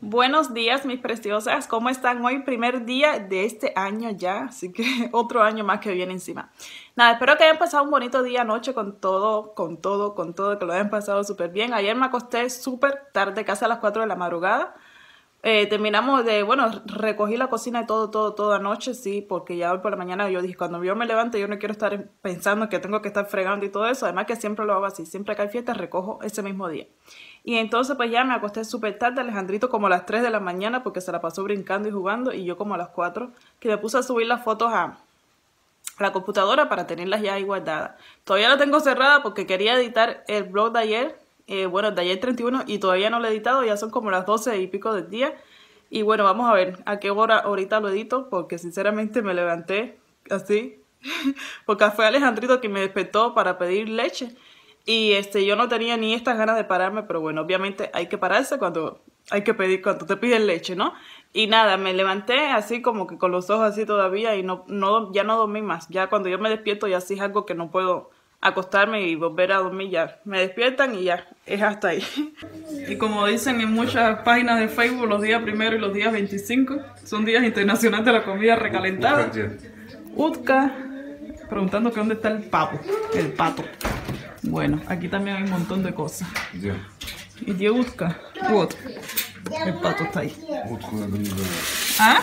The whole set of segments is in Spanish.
Buenos días, mis preciosas, ¿cómo están hoy? Primer día de este año ya, así que otro año más que viene encima. Nada, espero que hayan pasado un bonito día anoche con todo, que lo hayan pasado súper bien. Ayer me acosté súper tarde, casi a las 4 de la madrugada. Terminamos de, recogí la cocina y todo anoche, sí, porque ya hoy por la mañana yo dije, cuando yo me levante yo no quiero estar pensando que tengo que estar fregando y todo eso, además que siempre lo hago así, siempre que hay fiesta recojo ese mismo día. Y entonces pues ya me acosté súper tarde, Alejandrito como a las 3 de la mañana porque se la pasó brincando y jugando, y yo como a las 4, que me puse a subir las fotos a la computadora para tenerlas ya ahí guardadas. Todavía la tengo cerrada porque quería editar el blog de ayer, de ayer 31, y todavía no lo he editado, ya son como las 12 y pico del día. Y bueno, vamos a ver a qué hora ahorita lo edito, porque sinceramente me levanté así, porque fue Alejandrito que me despertó para pedir leche. Y yo no tenía ni estas ganas de pararme, pero bueno, obviamente hay que pararse cuando hay que pedir, cuando te piden leche, ¿no? Y nada, me levanté así como que con los ojos así todavía y ya no dormí más. Ya cuando yo me despierto ya sí es algo que no puedo acostarme y volver a dormir, ya me despiertan y ya, es hasta ahí. Y como dicen en muchas páginas de Facebook, los días 1 y los días 25 son días internacionales de la comida recalentada. Utka, preguntando que dónde está el pato. Bueno, aquí también hay un montón de cosas. Y de Utka, el pato está ahí. ¿Ah?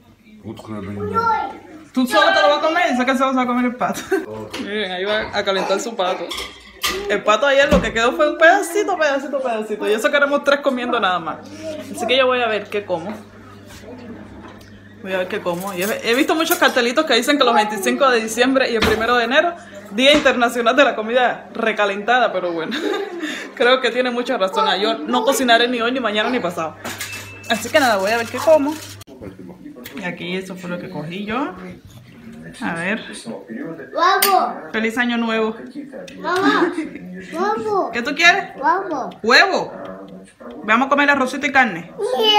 ¿Tú solo te lo vas a comer? ¿Esa que se va a comer el pato? Miren, ahí va a calentar su pato. El pato ayer lo que quedó fue un pedacito. Y eso que éramos 3 comiendo nada más. Así que yo voy a ver qué como. Y he visto muchos cartelitos que dicen que los 25 de diciembre y el 1 de enero, Día Internacional de la Comida Recalentada, pero bueno, creo que tiene mucha razón. Yo no cocinaré ni hoy, ni mañana, ni pasado. Así que nada, voy a ver qué como. Y aquí eso fue lo que cogí yo. A ver. ¡Huevo! ¡Feliz año nuevo! ¡Mamá! ¡Huevo! ¿Qué tú quieres? ¡Huevo! ¡Huevo! Vamos a comer arrocito y carne.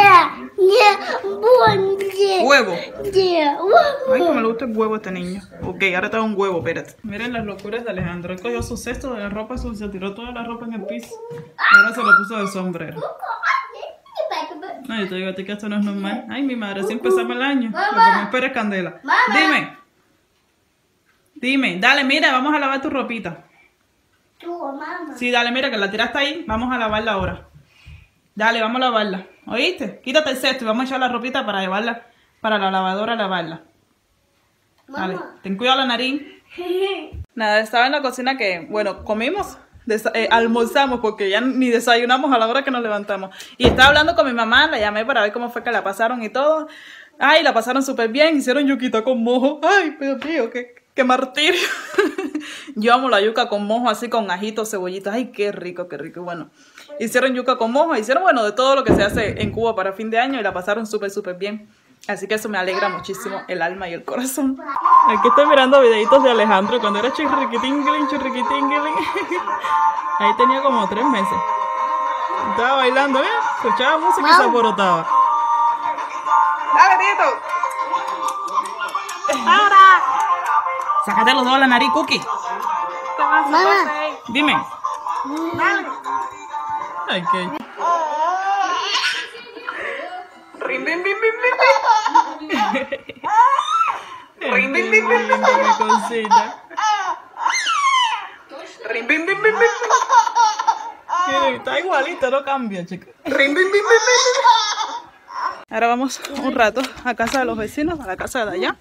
¿Huevo? Ay, como le gusta el huevo a este niño. Ok, ahora tengo un huevo, espérate. Miren las locuras de Alejandro. Él cogió su cesto de la ropa sucia, tiró toda la ropa en el piso. Ahora se lo puso de sombrero. Ay, te digo a ti que esto no es normal. Ay, mi madre, si empezamos el año. Lo que me espera es candela. Dime, dale, mira, vamos a lavar tu ropita. Sí, dale, mira, que la tiraste ahí. Vamos a lavarla ahora. Dale, vamos a lavarla. ¿Oíste? Quítate el cesto y vamos a echar la ropita para llevarla para la lavadora a lavarla. Dale, ten cuidado la nariz. Nada, estaba en la cocina que, bueno, comimos, almorzamos porque ya ni desayunamos a la hora que nos levantamos. Y estaba hablando con mi mamá, la llamé para ver cómo fue que la pasaron y todo. Ay, la pasaron súper bien, hicieron yuquita con mojo. Ay, Dios mío, qué martirio. Yo amo la yuca con mojo, así con ajitos, cebollitas. Ay, qué rico. Bueno, hicieron yuca con mojo, hicieron, de todo lo que se hace en Cuba para fin de año y la pasaron súper bien. Así que eso me alegra muchísimo el alma y el corazón. Aquí estoy mirando videitos de Alejandro cuando era churriquitingling. Ahí tenía como 3 meses. Estaba bailando, escuchaba música y se alborotaba. ¡Dale, Tito! ¡Ahora! Sácate los dedos de la nariz, Cookie. Mamá. Dime. Ay, qué. Rin, bim, bim, bim, bim. Rin, bim, bim, bim, bim. Mi cosita. Rin, bim, bim, bim, bim. Está igualito, no cambia, chicos. Rin, bim, bim, bim, bim. Ahora vamos un rato a casa de los vecinos, a la casa de allá.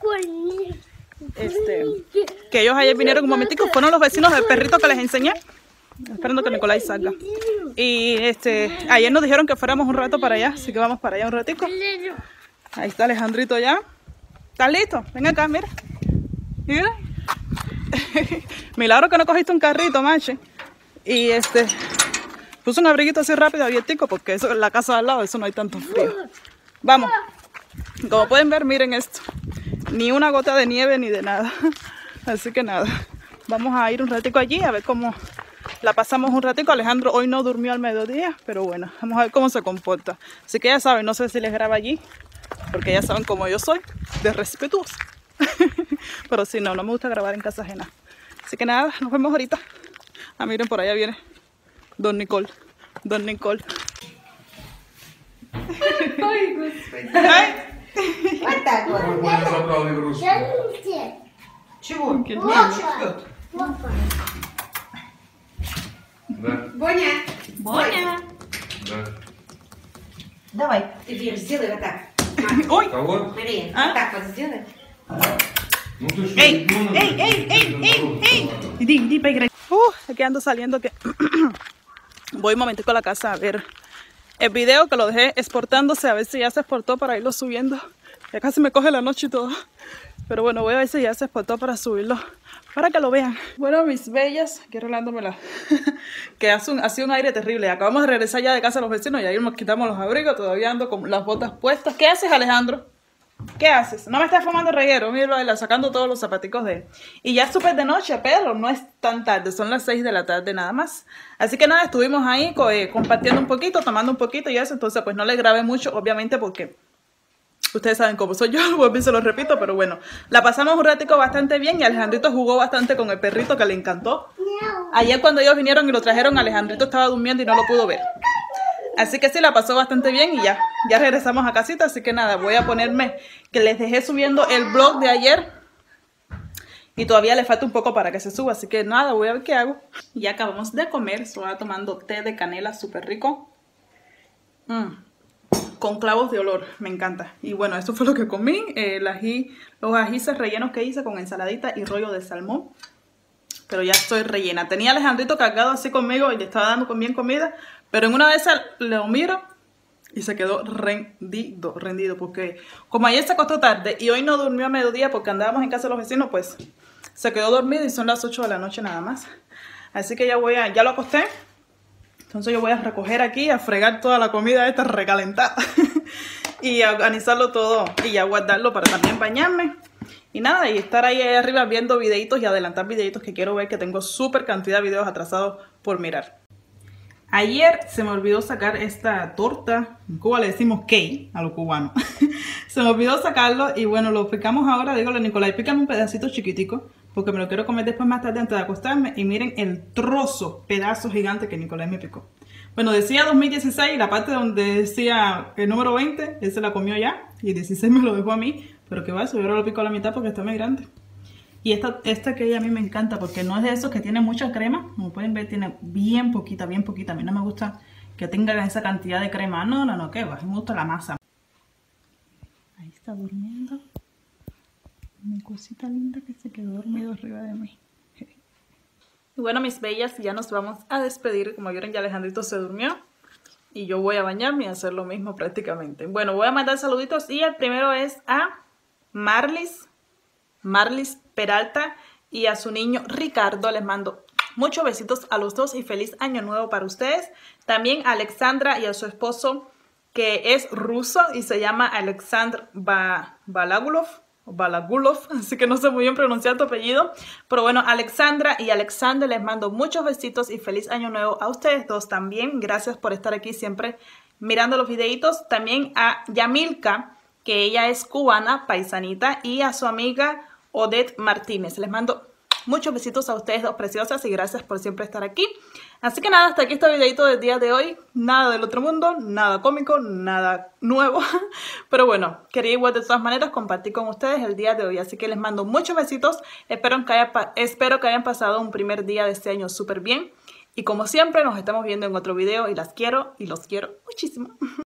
Que ellos ayer vinieron un momentico, fueron los vecinos del perrito que les enseñé. Esperando que Nicolás salga. Y ayer nos dijeron que fuéramos un rato para allá, así que vamos para allá un ratico. Ahí está Alejandrito ya. ¿Estás listo? Ven acá, mira. Mira. Milagro que no cogiste un carrito, macho. Y puse un abriguito así rápido, abiertico, porque eso en la casa de al lado, eso no hay tanto frío. Vamos. Como pueden ver, miren esto. Ni una gota de nieve ni de nada. Así que nada. Vamos a ir un ratico allí a ver cómo la pasamos un ratico. Alejandro hoy no durmió al mediodía, pero bueno, vamos a ver cómo se comporta. Así que ya saben, no sé si les grabo allí, porque ya saben cómo yo soy, de respetuosa. Pero si no, no me gusta grabar en casa ajena. Así que nada, nos vemos ahorita. Ah, miren, por allá viene Don Nicole. Ой, господи. Ай. Вот так вот. Коля забрал игрушку. Чего? Нет, Нет. Да, Боня. Боня. да. Давай. Ты, Вер, сделай вот так. Ой. Кого? Мария, А? вот так вот сделай. Ну ты что, Ey, ребенок? ey, ey, ey, ey, ey. Di, pegre. Aquí ando saliendo que voy un momentico a la casa a ver el video que lo dejé exportándose, a ver si ya se exportó para irlo subiendo. Ya casi me coge la noche y todo. Pero bueno, voy a ver si ya se exportó para subirlo, para que lo vean. Bueno, mis bellas, aquí arreglándomela, que ha sido un aire terrible. Acabamos de regresar ya de casa a los vecinos y ahí nos quitamos los abrigos, todavía ando con las botas puestas. ¿Qué haces, Alejandro? ¿Qué haces? No me estás fumando reguero, míralo, sacando todos los zapaticos de él. Y ya es súper de noche, pero no es tan tarde, son las 6 de la tarde nada más. Así que nada, estuvimos ahí compartiendo un poquito, tomando un poquito y eso. Entonces pues no le grabé mucho, obviamente porque ustedes saben cómo soy yo, vuelvo y se lo repito. Pero bueno, la pasamos un ratico bastante bien y Alejandrito jugó bastante con el perrito, que le encantó. Ayer cuando ellos vinieron y lo trajeron, Alejandrito estaba durmiendo y no lo pudo ver. Así que sí, la pasó bastante bien y ya regresamos a casita. Así que nada, voy a ponerme, que les dejé subiendo el vlog de ayer y todavía le falta un poco para que se suba. Así que nada, voy a ver qué hago. Ya acabamos de comer, estoy tomando té de canela súper rico. Con clavos de olor, me encanta. Y bueno, eso fue lo que comí, los ajíes rellenos que hice con ensaladita y rollo de salmón. Pero ya estoy rellena. Tenía a Alejandrito cargado así conmigo y le estaba dando bien comida. Pero en una de esas lo miro y se quedó rendido. Porque como ayer se acostó tarde y hoy no durmió a mediodía porque andábamos en casa de los vecinos, pues se quedó dormido y son las 8 de la noche nada más. Así que ya lo acosté. Entonces yo voy a recoger aquí, a fregar toda la comida esta recalentada. Y a organizarlo todo y a guardarlo para también bañarme. Y nada, y estar ahí arriba viendo videitos y adelantar videitos que quiero ver, que tengo súper cantidad de videos atrasados por mirar. Ayer se me olvidó sacar esta torta, en Cuba le decimos cake a los cubanos. Se me olvidó sacarlo y bueno, lo picamos ahora. Dígale a Nicolai, pícame un pedacito chiquitico porque me lo quiero comer después más tarde antes de acostarme. Y miren el pedazo gigante que Nicolai me picó. Bueno, decía 2016 y la parte donde decía el número 20, él se la comió ya y 16 me lo dejó a mí. Pero que va, yo ahora lo pico a la mitad porque está muy grande. Y esta que a mí me encanta porque no es de esos que tiene mucha crema. Como pueden ver, tiene bien poquita, bien poquita. A mí no me gusta que tenga esa cantidad de crema. No, que va, me gusta la masa. Ahí está durmiendo. Mi cosita linda que se quedó dormido arriba de mí. Y bueno, mis bellas, ya nos vamos a despedir. Como vieron, ya Alejandrito se durmió. Y yo voy a bañarme y hacer lo mismo prácticamente. Bueno, voy a mandar saluditos y el primero es a Marlis Peralta y a su niño Ricardo. Les mando muchos besitos a los dos y feliz año nuevo para ustedes. También a Alexandra y a su esposo, que es ruso y se llama Alexandr Balagulov, así que no sé muy bien pronunciar tu apellido. Pero bueno, Alexandra y Alexander, les mando muchos besitos y feliz año nuevo a ustedes dos también. Gracias por estar aquí siempre mirando los videitos. También a Yamilka, que ella es cubana, paisanita, y a su amiga Odette Martínez. Les mando muchos besitos a ustedes dos preciosas y gracias por siempre estar aquí. Así que nada, hasta aquí este videito del día de hoy. Nada del otro mundo, nada cómico, nada nuevo. Pero bueno, quería igual de todas maneras compartir con ustedes el día de hoy. Así que les mando muchos besitos. Espero que hayan pasado un primer día de este año súper bien. Y como siempre, nos estamos viendo en otro video y las quiero y los quiero muchísimo.